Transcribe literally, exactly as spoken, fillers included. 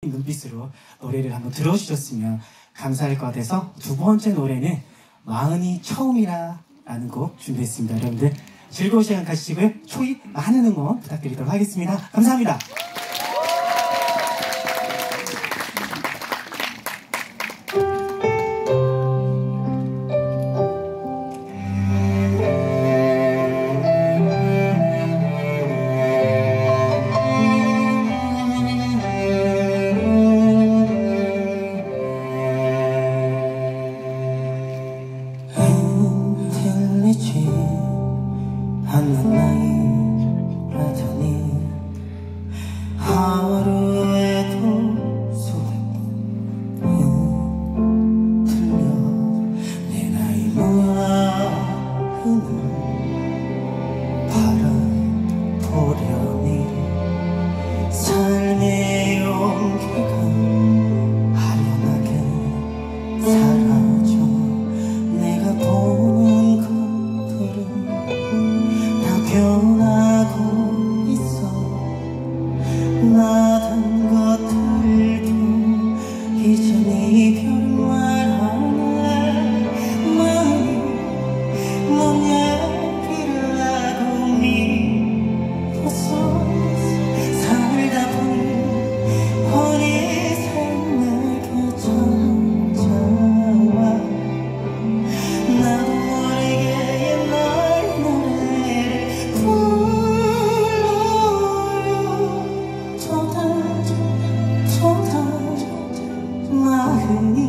눈빛으로 노래를 한번 들어주셨으면 감사할 것 같아서 두 번째 노래는 마흔이 처음이라 라는 곡 준비했습니다. 여러분들 즐거운 시간 가지시고요. 초이 많은 응원 부탁드리도록 하겠습니다. 감사합니다. 않는 나이라더니 하루에도 수백 번 들려 내 나이 마흔을 바라보려니 삶의 용기가 아련하게 사라져 내가 보는 것들은 변하고 있어 나던 것들도 이젠 이별을 말하네 마음이 뭔 얘기를 하고 미웠어 살다 보니 어느새 내게 찾아와 나도 모르게 옛날 노래를 마흔이